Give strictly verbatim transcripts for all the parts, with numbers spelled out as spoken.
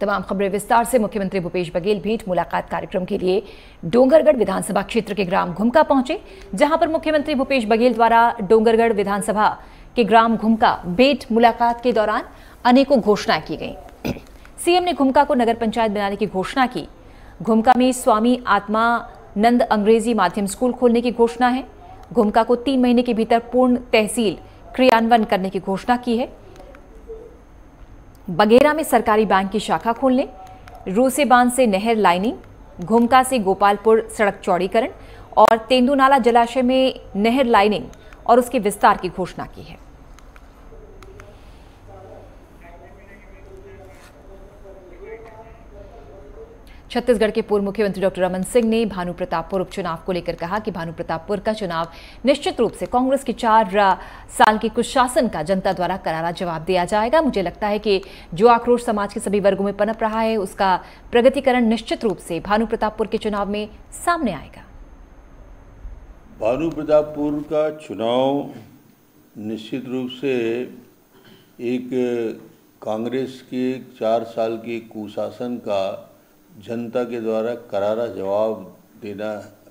तमाम खबरें विस्तार से। मुख्यमंत्री भूपेश बघेल भेंट मुलाकात कार्यक्रम के लिए डोंगरगढ़ विधानसभा क्षेत्र के ग्राम घुमका पहुंचे, जहां पर मुख्यमंत्री भूपेश बघेल द्वारा डोंगरगढ़ विधानसभा के ग्राम घुमका भेंट मुलाकात के दौरान अनेकों घोषणाएं की गई। सीएम ने घुमका को नगर पंचायत बनाने की घोषणा की। घुमका में स्वामी आत्मानंद अंग्रेजी माध्यम स्कूल खोलने की घोषणा है। घुमका को तीन महीने के भीतर पूर्ण तहसील क्रियान्वयन करने की घोषणा की है। बघेरा में सरकारी बैंक की शाखा खोलने, रूसे बांध से नहर लाइनिंग, घुमका से गोपालपुर सड़क चौड़ीकरण और तेंदुनाला जलाशय में नहर लाइनिंग और उसके विस्तार की घोषणा की है। छत्तीसगढ़ के पूर्व मुख्यमंत्री डॉक्टर रमन सिंह ने भानु प्रतापपुर उपचुनाव को लेकर कहा कि भानु प्रतापपुर का चुनाव निश्चित रूप से कांग्रेस के चार साल के कुशासन का जनता द्वारा करारा जवाब दिया जाएगा। मुझे लगता है कि जो आक्रोश समाज के सभी वर्गों में पनप रहा है, उसका प्रगतिकरण निश्चित रूप से भानु प्रतापपुर के चुनाव में सामने आएगा। भानु प्रतापपुर का चुनाव निश्चित रूप से एक कांग्रेस के चार साल के कुशासन का जनता के द्वारा करारा जवाब देना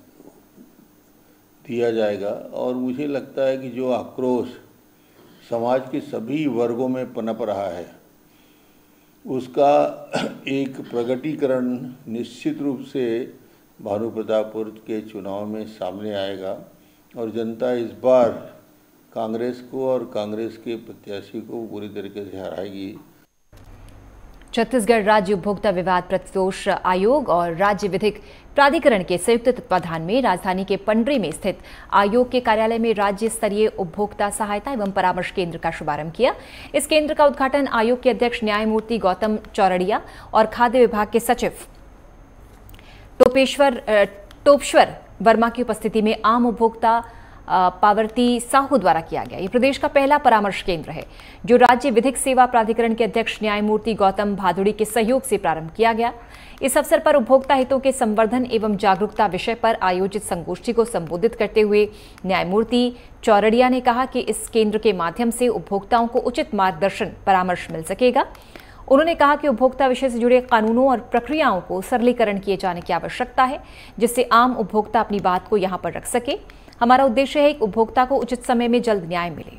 दिया जाएगा। और मुझे लगता है कि जो आक्रोश समाज के सभी वर्गों में पनप रहा है, उसका एक प्रगटीकरण निश्चित रूप से भानु प्रतापपुर के चुनाव में सामने आएगा और जनता इस बार कांग्रेस को और कांग्रेस के प्रत्याशी को पूरी तरीके से हराएगी। छत्तीसगढ़ राज्य उपभोक्ता विवाद प्रतितोष आयोग और राज्य विधिक प्राधिकरण के संयुक्त तत्वाधान में राजधानी के पंडरी में स्थित आयोग के कार्यालय में राज्य स्तरीय उपभोक्ता सहायता एवं परामर्श केंद्र का शुभारंभ किया। इस केंद्र का उद्घाटन आयोग के अध्यक्ष न्यायमूर्ति गौतम चौरड़िया और खाद्य विभाग के सचिव टोपेश्वर टोपश्वर वर्मा की उपस्थिति में आम उपभोक्ता पावर्ती साहू द्वारा किया गया। ये प्रदेश का पहला परामर्श केंद्र है जो राज्य विधिक सेवा प्राधिकरण के अध्यक्ष न्यायमूर्ति गौतम भादुड़ी के सहयोग से प्रारंभ किया गया। इस अवसर पर उपभोक्ता हितों के संवर्धन एवं जागरूकता विषय पर आयोजित संगोष्ठी को संबोधित करते हुए न्यायमूर्ति चौरड़िया ने कहा कि इस केंद्र के माध्यम से उपभोक्ताओं को उचित मार्गदर्शन परामर्श मिल सकेगा। उन्होंने कहा कि उपभोक्ता विषय से जुड़े कानूनों और प्रक्रियाओं को सरलीकरण किए जाने की आवश्यकता है, जिससे आम उपभोक्ता अपनी बात को यहां पर रख सके। हमारा उद्देश्य है कि उपभोक्ता को उचित समय में जल्द न्याय मिले।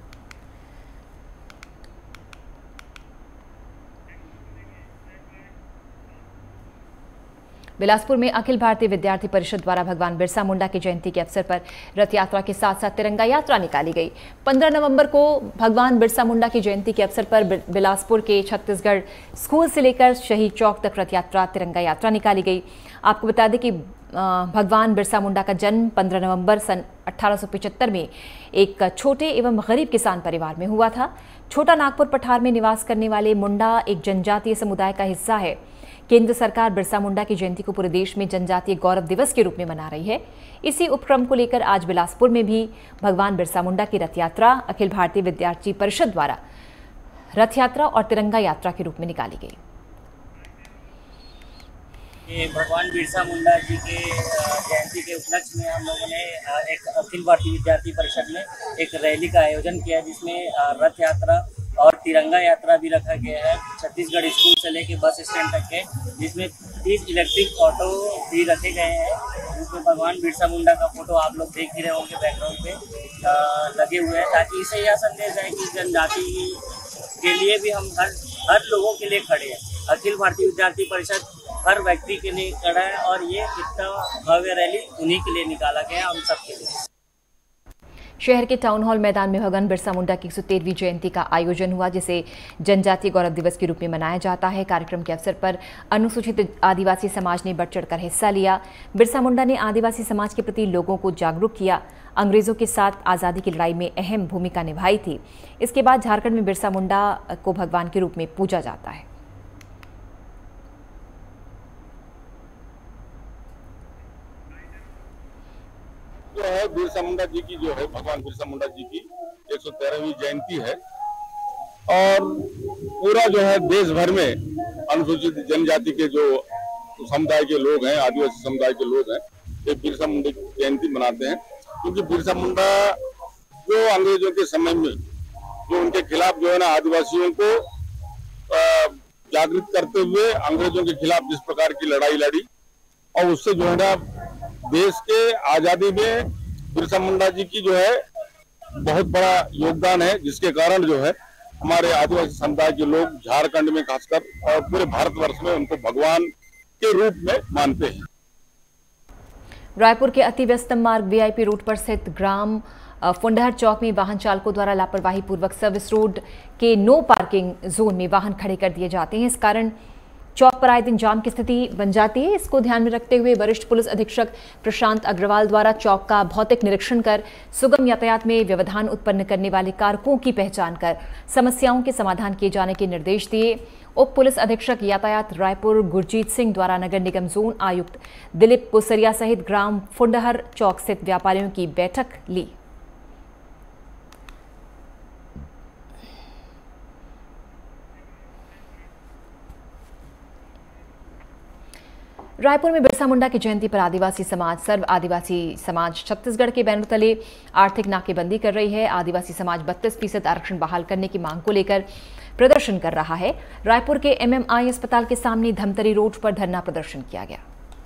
बिलासपुर में अखिल भारतीय विद्यार्थी परिषद द्वारा भगवान बिरसा मुंडा की जयंती के अवसर पर रथ यात्रा के साथ साथ तिरंगा यात्रा निकाली गई। पंद्रह नवंबर को भगवान बिरसा मुंडा की जयंती के अवसर पर बिलासपुर के छत्तीसगढ़ स्कूल से लेकर शहीद चौक तक रथ यात्रा तिरंगा यात्रा निकाली गई। आपको बता दें कि भगवान बिरसा मुंडा का जन्म पंद्रह नवंबर सन अठारह सौ पचहत्तर में एक छोटे एवं गरीब किसान परिवार में हुआ था। छोटा नागपुर पठार में निवास करने वाले मुंडा एक जनजातीय समुदाय का हिस्सा है। केंद्र सरकार बिरसा मुंडा की जयंती को पूरे देश में जनजातीय गौरव दिवस के रूप में मना रही है। इसी उपक्रम को लेकर आज बिलासपुर में भी भगवान बिरसा मुंडा की रथ यात्रा अखिल भारतीय विद्यार्थी परिषद द्वारा रथ यात्रा और तिरंगा यात्रा के रूप में निकाली गई। भगवान बिरसा मुंडा जी के जयंती के उपलक्ष्य में हम लोगों ने एक अखिल भारतीय विद्यार्थी परिषद में एक रैली का आयोजन किया, जिसमें रथ यात्रा और तिरंगा यात्रा भी रखा गया है छत्तीसगढ़ स्कूल से लेके बस स्टैंड तक के, जिसमें तीस इलेक्ट्रिक ऑटो भी रखे गए हैं, जिसमें भगवान बिरसा मुंडा का फोटो आप लोग देख ही रहे होंगे बैकग्राउंड पे लगे हुए हैं, ताकि इससे यह संदेश है कि जनजाति के लिए भी हम हर हर लोगों के लिए खड़े हैं। अखिल भारतीय विद्यार्थी परिषद हर व्यक्ति के लिए खड़ा है और ये इतना भव्य रैली उन्हीं के लिए निकाला गया, हम सबके लिए। शहर के टाउन हॉल मैदान में भगवान बिरसा मुंडा की एक सौ तेरहवीं जयंती का आयोजन हुआ, जिसे जनजातीय गौरव दिवस के रूप में मनाया जाता है। कार्यक्रम के अवसर पर अनुसूचित आदिवासी समाज ने बढ़ चढ़कर हिस्सा लिया। बिरसा मुंडा ने आदिवासी समाज के प्रति लोगों को जागरूक किया। अंग्रेजों के साथ आज़ादी की लड़ाई में अहम भूमिका निभाई थी। इसके बाद झारखंड में बिरसा मुंडा को भगवान के रूप में पूजा जाता है। जो है बिरसा मुंडा जी की जो है भगवान बिरसा मुंडा जी की एक सौ तेरहवीं जयंती है और पूरा जो है देश भर में अनुसूचित जनजाति के जो समुदाय के लोग हैं, आदिवासी समुदाय के लोग हैं, ये बिरसा मुंडा की जयंती मनाते हैं। क्योंकि बिरसा मुंडा जो अंग्रेजों के समय में जो उनके खिलाफ जो है ना आदिवासियों को जागृत करते हुए अंग्रेजों के खिलाफ जिस प्रकार की लड़ाई लड़ी और उससे जो है ना देश के आजादी में बिरसा मुंडा जी की जो है बहुत बड़ा योगदान है, जिसके कारण जो है हमारे आदिवासी समुदाय के लोग झारखंड में खासकर और पूरे भारतवर्ष में उनको भगवान के रूप में मानते हैं। रायपुर के अति व्यस्तम मार्ग वीआईपी रोड पर स्थित ग्राम फुंडहर चौक में वाहन चालकों द्वारा लापरवाही पूर्वक सर्विस रोड के नो पार्किंग जोन में वाहन खड़े कर दिए जाते हैं। इस कारण चौक पर आए दिन जाम की स्थिति बन जाती है। इसको ध्यान में रखते हुए वरिष्ठ पुलिस अधीक्षक प्रशांत अग्रवाल द्वारा चौक का भौतिक निरीक्षण कर सुगम यातायात में व्यवधान उत्पन्न करने वाले कारकों की पहचान कर समस्याओं के समाधान किए जाने के निर्देश दिए। उप पुलिस अधीक्षक यातायात रायपुर गुरजीत सिंह द्वारा नगर निगम जोन आयुक्त दिलीप पुसरिया सहित ग्राम फुंडहर चौक स्थित व्यापारियों की बैठक ली। रायपुर में बिरसा मुंडा की जयंती पर आदिवासी समाज सर्व आदिवासी समाज छत्तीसगढ़ के बैनर तले आर्थिक नाकेबंदी कर रही है। आदिवासी समाज बत्तीस फीसद आरक्षण बहाल करने की मांग को लेकर प्रदर्शन कर रहा है। रायपुर के एमएमआई अस्पताल के सामने धमतरी रोड पर धरना प्रदर्शन किया गया।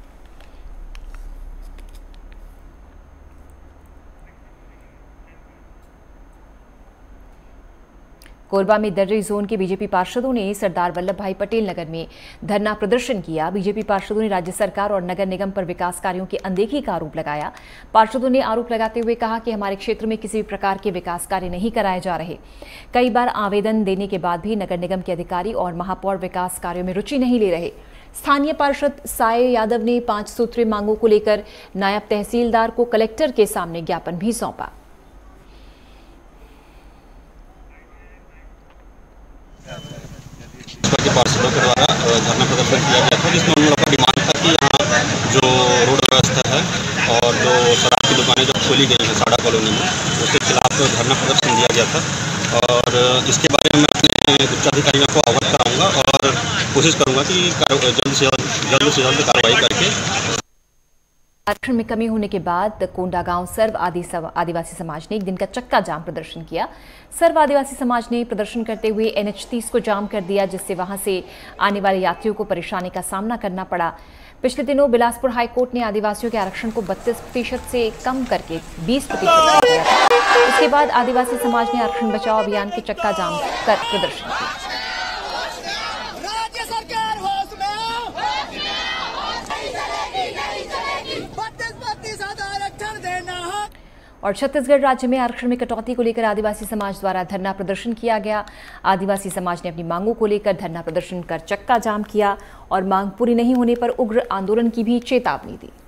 कोरबा में दर्री जोन के बीजेपी पार्षदों ने सरदार वल्लभ भाई पटेल नगर में धरना प्रदर्शन किया। बीजेपी पार्षदों ने राज्य सरकार और नगर निगम पर विकास कार्यों की अनदेखी का आरोप लगाया। पार्षदों ने आरोप लगाते हुए कहा कि हमारे क्षेत्र में किसी भी प्रकार के विकास कार्य नहीं कराए जा रहे। कई बार आवेदन देने के बाद भी नगर निगम के अधिकारी और महापौर विकास कार्यों में रुचि नहीं ले रहे। स्थानीय पार्षद साय यादव ने पांच सूत्रीय मांगों को लेकर नायब तहसीलदार को कलेक्टर के सामने ज्ञापन भी सौंपा। के पार्षदों के द्वारा धरना प्रदर्शन किया गया था, जिसमें उन लोगों का डिमांड था कि यहाँ जो रोड व्यवस्था है और जो शराब की दुकानें जो खोली गई हैं साड़ा कॉलोनी में, उसके खिलाफ धरना प्रदर्शन दिया गया था। और इसके बारे में मैं अपने उच्चाधिकारियों को अवगत कराऊंगा और कोशिश करूंगा कि जल्द से जल्द से जल्द कार्रवाई करके। आरक्षण में कमी होने के बाद कोंडागांव सर्व आदिवासी समाज ने एक दिन का चक्का जाम प्रदर्शन किया। सर्व आदिवासी समाज ने प्रदर्शन करते हुए एनएच तीस को जाम कर दिया, जिससे वहां से आने वाले यात्रियों को परेशानी का सामना करना पड़ा। पिछले दिनों बिलासपुर हाईकोर्ट ने आदिवासियों के आरक्षण को बत्तीस प्रतिशत से कम करके बीस प्रतिशत कर दिया था। इसके बाद आदिवासी समाज ने आरक्षण बचाओ अभियान के चक्का जाम कर प्रदर्शन किया। और छत्तीसगढ़ राज्य में आरक्षण में कटौती को लेकर आदिवासी समाज द्वारा धरना प्रदर्शन किया गया। आदिवासी समाज ने अपनी मांगों को लेकर धरना प्रदर्शन कर चक्का जाम किया और मांग पूरी नहीं होने पर उग्र आंदोलन की भी चेतावनी दी।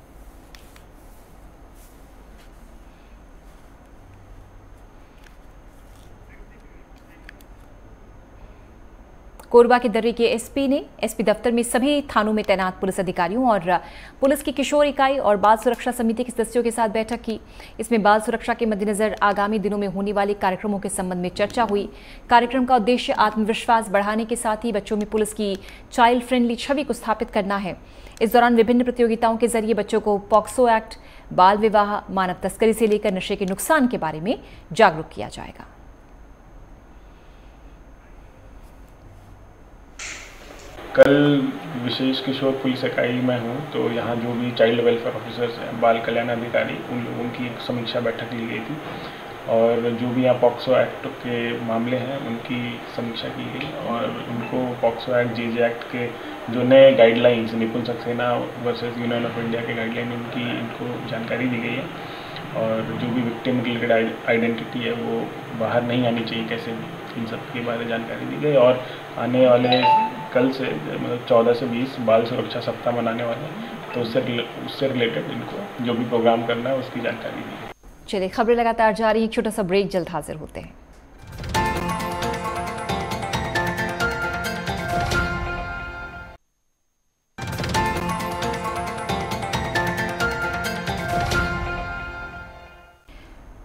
कोरबा के दर्री के एसपी ने एसपी दफ्तर में सभी थानों में तैनात पुलिस अधिकारियों और पुलिस की किशोर इकाई और बाल सुरक्षा समिति के सदस्यों के साथ बैठक की। इसमें बाल सुरक्षा के मद्देनजर आगामी दिनों में होने वाले कार्यक्रमों के संबंध में चर्चा हुई। कार्यक्रम का उद्देश्य आत्मविश्वास बढ़ाने के साथ ही बच्चों में पुलिस की चाइल्ड फ्रेंडली छवि को स्थापित करना है। इस दौरान विभिन्न प्रतियोगिताओं के जरिए बच्चों को पॉक्सो एक्ट, बाल विवाह, मानव तस्करी से लेकर नशे के नुकसान के बारे में जागरूक किया जाएगा। कल विशेष किशोर पुलिस इकाई में हूँ, तो यहाँ जो भी चाइल्ड वेलफेयर ऑफिसर्स हैं, बाल कल्याण अधिकारी, उन लोगों की एक समीक्षा बैठक ली गई थी और जो भी यहाँ पॉक्सो एक्ट के मामले हैं उनकी समीक्षा की गई और उनको पॉक्सो एक्ट, जेजे एक्ट के जो नए guidelines, Nipun Saxena versus union of India के गाइडलाइन, उनकी इनको जानकारी दी गई है और जो भी विक्टिम रिलेटेड आइडेंटिटी है वो बाहर नहीं आनी चाहिए कैसे भी, इन सब के बारे में जानकारी दी गई। और आने वाले कल से मतलब चौदह से बीस बाल सुरक्षा सप्ताह मनाने वाले हैं, तो उससे उससे रिलेटेड इनको जो भी प्रोग्राम करना है उसकी जानकारी दी गई। चलिए, खबरें लगातार जारी, एक छोटा सा ब्रेक, जल्द हाजिर होते हैं।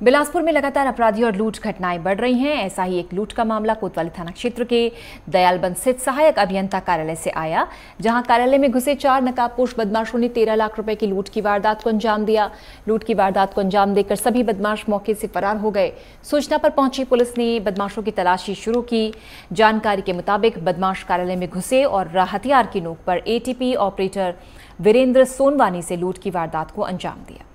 बिलासपुर में लगातार अपराधी और लूट घटनाएं बढ़ रही हैं। ऐसा ही एक लूट का मामला कोतवाली थाना क्षेत्र के दयालबंद स्थित सहायक अभियंता कार्यालय से आया, जहां कार्यालय में घुसे चार नकाबपोश बदमाशों ने तेरह लाख रुपए की लूट की वारदात को अंजाम दिया। लूट की वारदात को अंजाम देकर सभी बदमाश मौके से फरार हो गए। सूचना पर पहुंची पुलिस ने बदमाशों की तलाशी शुरू की। जानकारी के मुताबिक बदमाश कार्यालय में घुसे और हथियार की नोक पर एटीपी ऑपरेटर वीरेंद्र सोनवानी से लूट की वारदात को अंजाम दिया।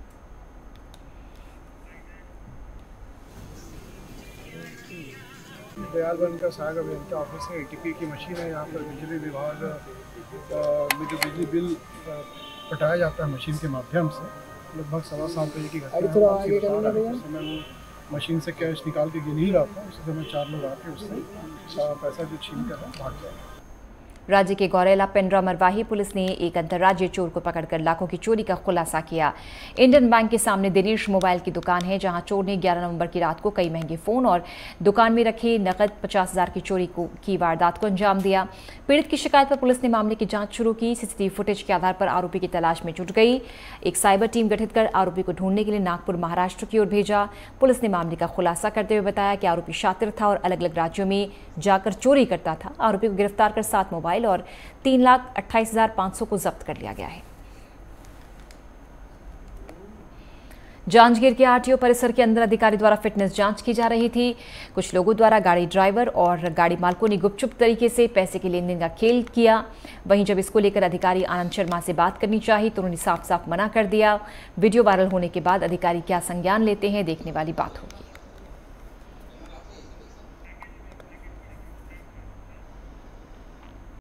दयालबंद का सहायक अभियंता ऑफिस है। एटीपी की मशीन है। यहाँ पर बिजली विभाग में जो बिजली बिल पटाया जाता है मशीन के माध्यम से, लगभग सवा सात बजे की घटना है। मैं वो मशीन से कैश निकाल के गिन ही रहा था, उस समय चार लोग आके उससे पैसा जो छीन कर भाग गया। राज्य के गौरेला पेंड्रा मरवाही पुलिस ने एक अंतर्राज्यीय चोर को पकड़कर लाखों की चोरी का खुलासा किया। इंडियन बैंक के सामने दिनेश मोबाइल की दुकान है, जहां चोर ने ग्यारह नवंबर की रात को कई महंगे फोन और दुकान में रखे नकद पचास हजार की चोरी को की वारदात को अंजाम दिया। पीड़ित की शिकायत पर पुलिस ने मामले की जांच शुरू की। सीसीटीवी फुटेज के आधार पर आरोपी की तलाश में जुट गई। एक साइबर टीम गठित कर आरोपी को ढूंढने के लिए नागपुर महाराष्ट्र की ओर भेजा। पुलिस ने मामले का खुलासा करते हुए बताया कि आरोपी शातिर था और अलग अलग राज्यों में जाकर चोरी करता था। आरोपी को गिरफ्तार कर सात मोबाइल और तीन लाख अट्ठाईस हजार पांच सौ को जब्त कर लिया गया है। जांजगीर के आरटीओ परिसर के अंदर अधिकारी द्वारा फिटनेस जांच की जा रही थी। कुछ लोगों द्वारा गाड़ी ड्राइवर और गाड़ी मालकों ने गुपचुप तरीके से पैसे के लेन देन का खेल किया। वहीं जब इसको लेकर अधिकारी आनंद शर्मा से बात करनी चाहिए तो उन्होंने साफ साफ मना कर दिया। वीडियो वायरल होने के बाद अधिकारी क्या संज्ञान लेते हैं, देखने वाली बात होगी।